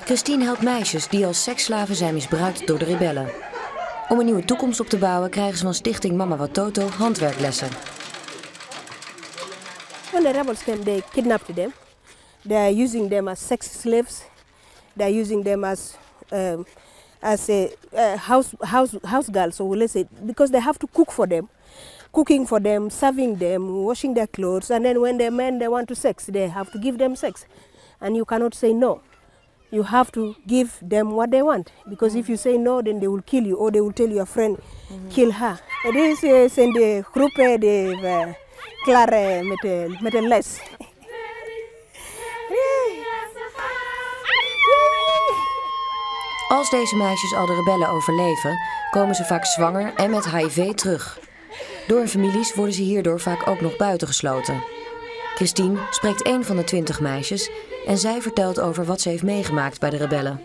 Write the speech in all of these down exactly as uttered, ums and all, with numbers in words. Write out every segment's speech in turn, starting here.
Christine helpt meisjes die als seksslaven zijn misbruikt door de rebellen. Om een nieuwe toekomst op te bouwen krijgen ze van stichting Mama Watoto handwerklessen. When the rebels came, they kidnapped them. They are using them as sex slaves. They are using them as um, as a uh, house house house girls. So let's say because they have to cook for them, cooking for them, serving them, washing their clothes, and then when the men they want to sex, they have to give them sex, and you cannot say no. You have to give them what they want, because if you say no, then they will kill you, or they will tell your friend, mm-hmm. kill her. Het is in de groepen de klare met met een les. Als deze meisjes al de rebellen overleven, komen ze vaak zwanger en met H I V terug. Door hun families worden ze hierdoor vaak ook nog buitengesloten. Christine spreekt een van de twintig meisjes en zij vertelt over wat ze heeft meegemaakt bij de rebellen.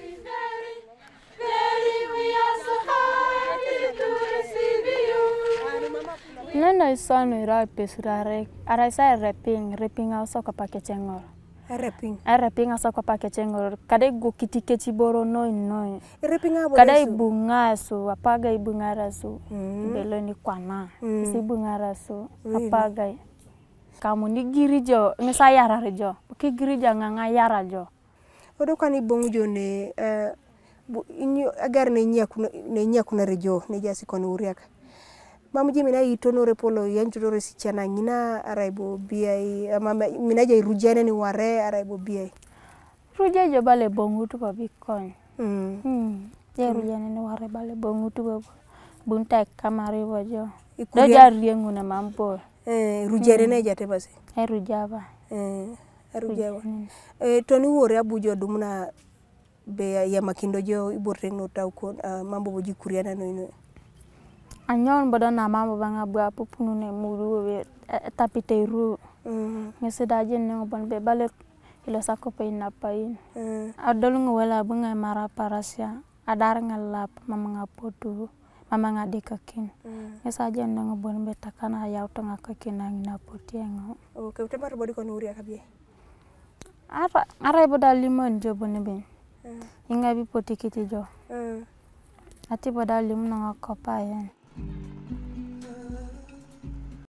Nenda isano irapes rare. Araisa rapping, rapping also kapake chengor. Rapping. Rapping also kapake chengor. Kade go kitiketi boro noi noi. Rapping abo. Kade ibunga so apaga ibungara so. Belo ni kwana. Si ibungara so apaga. Kamu ni girijo ngesa yara rejo. Ki girija nganga yara jo. Odo kani bongujo ne eh inyo agar ne nyaku ne nyaku na rejo ne jasi kono uriaka. Mamu je mina itono repolo yancho dore sichana ngina araibo biai mama mina je rujane ni ware araibo biai. Ruje jo bale bongu tu ba bikon. Mm. Hmm. Je rujane ni ware bale bongu tu ba bunta kamari bojo. Do jari nguna mampo. Eh rujane ne jate base. Eh rujaba. Eh rujaba. Eh toni wore abujo dumna be ya makindo jo iborteng no taw ko mambo boji kuriana no ino. Anyon bodo na mama banga bua pupunu ne muru we tapite ru. Mm. Ngeseda je ne bon be bale ilo sako pe na pain. Mm. Adol ngwela bunga mara parasia. Adar ngalap mama ngapotu. Mama ngadikakin. Mm. Ngesa je ne bon be takana ya utonga kakina ngina potiengo. Okay, utemar bodi ko nuri akabie. Ara ara boda limon jo bonebe. Mm. Inga bi potikiti jo. Mm. Ati boda limon nga kopa yan.